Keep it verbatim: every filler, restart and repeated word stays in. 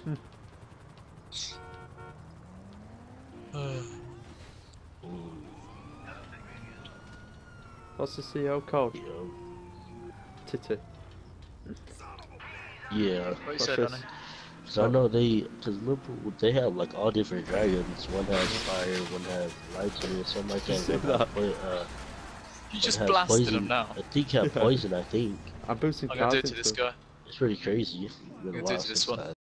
What's the C L called? Yeah. Titty. Yeah. What you said, Donny? So I know they, cause Liverpool, they have like all different dragons. One has fire, one has lightning, or something like Did you that. see One that? has, po- uh, You one just has blasted poison. him now. I think have Yeah. poison. I think I'm boosting I'm gonna do cards it to this into guy. it's pretty crazy. It's I'm been a gonna do it while to this since one. I